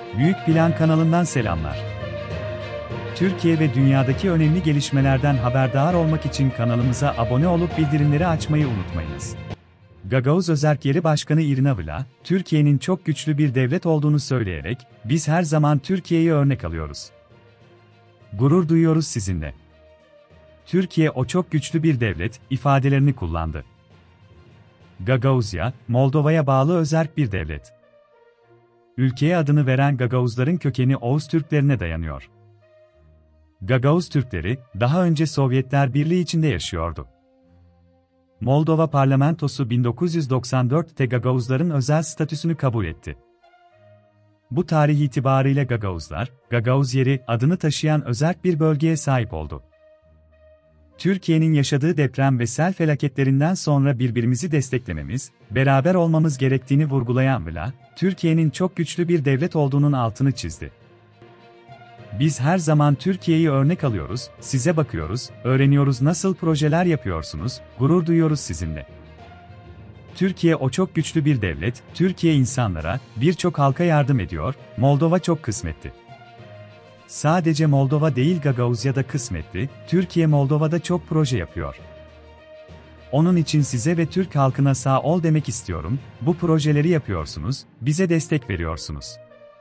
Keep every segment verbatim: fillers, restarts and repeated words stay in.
Büyük Plan kanalından selamlar. Türkiye ve dünyadaki önemli gelişmelerden haberdar olmak için kanalımıza abone olup bildirimleri açmayı unutmayınız. Gagavuz Özerk Yeri Başkanı Irina Vla, Türkiye'nin çok güçlü bir devlet olduğunu söyleyerek, "Biz her zaman Türkiye'yi örnek alıyoruz. Gurur duyuyoruz sizinle. Türkiye o çok güçlü bir devlet" ifadelerini kullandı. Gagavuzya, Moldova'ya bağlı özerk bir devlet. Ülkeye adını veren Gagavuzların kökeni Oğuz Türklerine dayanıyor. Gagavuz Türkleri, daha önce Sovyetler Birliği içinde yaşıyordu. Moldova parlamentosu bin dokuz yüz doksan dörtte Gagavuzların özel statüsünü kabul etti. Bu tarih itibarıyla Gagavuzlar, Gagavuz Yeri adını taşıyan özerk bir bölgeye sahip oldu. Türkiye'nin yaşadığı deprem ve sel felaketlerinden sonra birbirimizi desteklememiz, beraber olmamız gerektiğini vurgulayan Vla, Türkiye'nin çok güçlü bir devlet olduğunun altını çizdi. "Biz her zaman Türkiye'yi örnek alıyoruz, size bakıyoruz, öğreniyoruz nasıl projeler yapıyorsunuz, gurur duyuyoruz sizinle. Türkiye o çok güçlü bir devlet, Türkiye insanlara, birçok halka yardım ediyor, Moldova çok kısmetli. Sadece Moldova değil Gagavuzya'da kısmetli, Türkiye Moldova'da çok proje yapıyor. Onun için size ve Türk halkına sağ ol demek istiyorum, bu projeleri yapıyorsunuz, bize destek veriyorsunuz.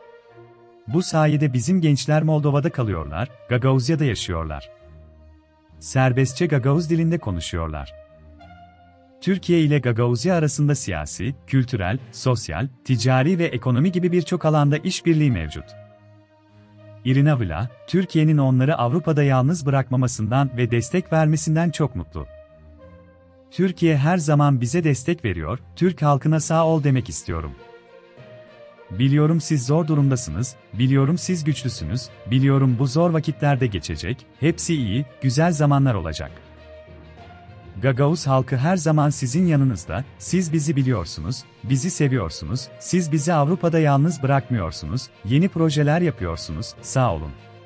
Bu sayede bizim gençler Moldova'da kalıyorlar, Gagavuzya'da yaşıyorlar. Serbestçe Gagavuz dilinde konuşuyorlar. Türkiye ile Gagavuzya arasında siyasi, kültürel, sosyal, ticari ve ekonomi gibi birçok alanda işbirliği mevcut." Irina Vla, Türkiye'nin onları Avrupa'da yalnız bırakmamasından ve destek vermesinden çok mutlu. "Türkiye her zaman bize destek veriyor, Türk halkına sağ ol demek istiyorum. Biliyorum siz zor durumdasınız, biliyorum siz güçlüsünüz, biliyorum bu zor vakitlerde geçecek, hepsi iyi, güzel zamanlar olacak. Gagavuz halkı her zaman sizin yanınızda, siz bizi biliyorsunuz, bizi seviyorsunuz, siz bizi Avrupa'da yalnız bırakmıyorsunuz, yeni projeler yapıyorsunuz, sağ olun."